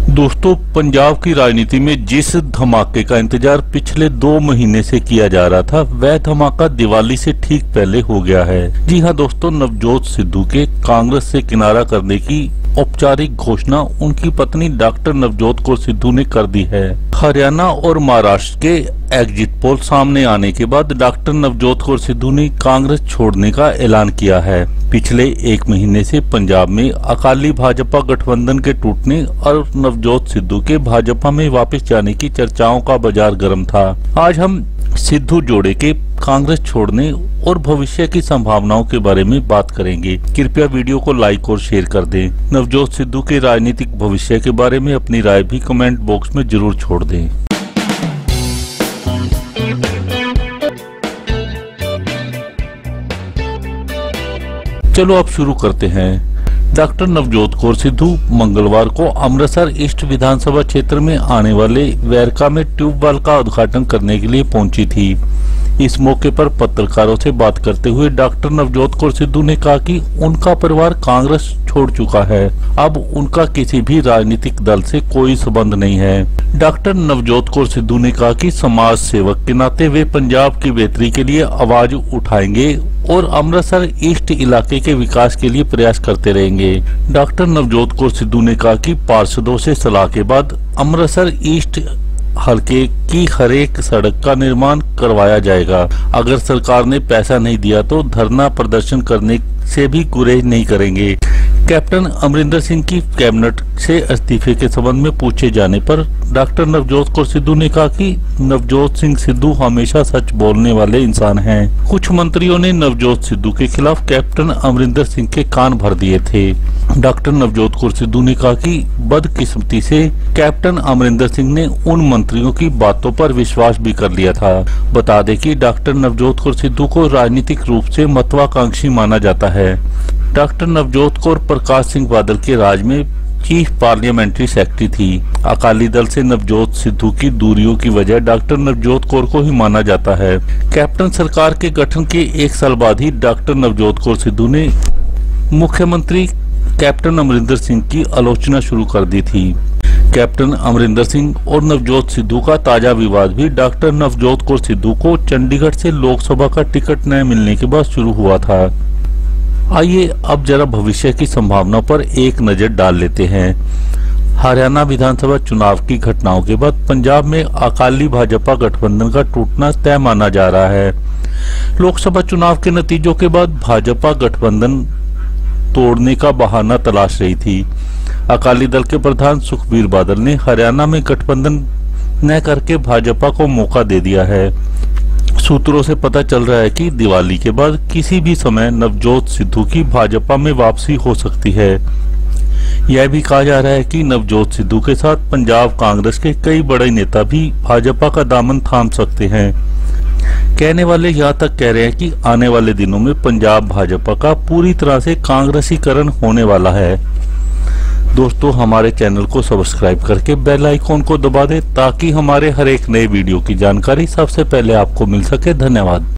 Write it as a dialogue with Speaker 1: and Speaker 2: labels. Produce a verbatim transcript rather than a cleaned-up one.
Speaker 1: दोस्तों, पंजाब की राजनीति में जिस धमाके का इंतजार पिछले दो महीने से किया जा रहा था, वह धमाका दिवाली से ठीक पहले हो गया है। जी हां दोस्तों, नवजोत सिद्धू के कांग्रेस से किनारा करने की औपचारिक घोषणा उनकी पत्नी डॉक्टर नवजोत कौर सिद्धू ने कर दी है। हरियाणा और महाराष्ट्र के एग्जिट पोल सामने आने के बाद डॉक्टर नवजोत कौर सिद्धू ने कांग्रेस छोड़ने का ऐलान किया है। पिछले एक महीने से पंजाब में अकाली भाजपा गठबंधन के टूटने और नवजोत सिद्धू के भाजपा में वापस जाने की चर्चाओं का बाजार गर्म था। आज हम सिद्धू जोड़े के कांग्रेस छोड़ने और भविष्य की संभावनाओं के बारे में बात करेंगे। कृपया वीडियो को लाइक और शेयर कर दें। नवजोत सिद्धू के राजनीतिक भविष्य के बारे में अपनी राय भी कमेंट बॉक्स में जरूर छोड़ दें। चलो अब शुरू करते हैं। डॉक्टर नवजोत कौर सिद्धू मंगलवार को अमृतसर ईस्ट विधानसभा क्षेत्र में आने वाले वेरका में ट्यूबवेल का उद्घाटन करने के लिए पहुंची थी। इस मौके पर पत्रकारों से बात करते हुए डॉक्टर नवजोत कौर सिद्धू ने कहा कि उनका परिवार कांग्रेस छोड़ चुका है, अब उनका किसी भी राजनीतिक दल से कोई संबंध नहीं है। डॉक्टर नवजोत कौर सिद्धू ने कहा कि समाज सेवक के नाते वे पंजाब की बेहतरी के लिए आवाज उठाएंगे और अमृतसर ईस्ट इलाके के विकास के लिए प्रयास करते रहेंगे। डॉक्टर नवजोत कौर सिद्धू ने कहा कि पार्षदों से सलाह के बाद अमृतसर ईस्ट हल्के की हर एक सड़क का निर्माण करवाया जाएगा। अगर सरकार ने पैसा नहीं दिया तो धरना प्रदर्शन करने से भी गुरेज नहीं करेंगे। कैप्टन अमरिंदर सिंह की कैबिनेट से इस्तीफे के संबंध में पूछे जाने पर डॉक्टर नवजोत कौर सिद्धू ने कहा कि नवजोत सिंह सिद्धू हमेशा सच बोलने वाले इंसान हैं। कुछ मंत्रियों ने नवजोत सिद्धू के खिलाफ कैप्टन अमरिंदर सिंह के कान भर दिए थे। डॉक्टर नवजोत कौर सिद्धू ने कहा कि बदकिस्मती से कैप्टन अमरिंदर सिंह ने उन मंत्रियों की बातों पर विश्वास भी कर लिया था। बता दें कि डॉक्टर नवजोत कौर सिद्धू को राजनीतिक रूप से महत्वाकांक्षी माना जाता है। डॉक्टर नवजोत कौर प्रकाश सिंह बादल के राज में चीफ पार्लियामेंट्री सेक्रेटरी थी। अकाली दल से नवजोत सिद्धू की दूरियों की वजह डॉक्टर नवजोत कौर को ही माना जाता है। कैप्टन सरकार के गठन के एक साल बाद ही डॉक्टर नवजोत कौर सिद्धू ने मुख्यमंत्री कैप्टन अमरिंदर सिंह की आलोचना शुरू कर दी थी। कैप्टन अमरिंदर सिंह और नवजोत सिद्धू का ताजा विवाद भी डॉक्टर नवजोत कौर सिद्धू को चंडीगढ़ से लोकसभा का टिकट न मिलने के बाद शुरू हुआ था। आइए अब जरा भविष्य की संभावना पर एक नजर डाल लेते हैं। हरियाणा विधानसभा चुनाव की घटनाओं के बाद पंजाब में अकाली भाजपा गठबंधन का टूटना तय माना जा रहा है। लोकसभा चुनाव के नतीजों के बाद भाजपा गठबंधन तोड़ने का बहाना तलाश रही थी। अकाली दल के प्रधान सुखबीर बादल ने हरियाणा में गठबंधन न करके भाजपा को मौका दे दिया है। सूत्रों से पता चल रहा है कि दिवाली के बाद किसी भी समय नवजोत सिद्धू की भाजपा में वापसी हो सकती है। यह भी कहा जा रहा है कि नवजोत सिद्धू के साथ पंजाब कांग्रेस के कई बड़े नेता भी भाजपा का दामन थाम सकते हैं। कहने वाले यहाँ तक कह रहे हैं कि आने वाले दिनों में पंजाब भाजपा का पूरी तरह से कांग्रेसीकरण होने वाला है। दोस्तों, हमारे चैनल को सब्सक्राइब करके बेल आइकॉन को दबा दें ताकि हमारे हर एक नए वीडियो की जानकारी सबसे पहले आपको मिल सके। धन्यवाद।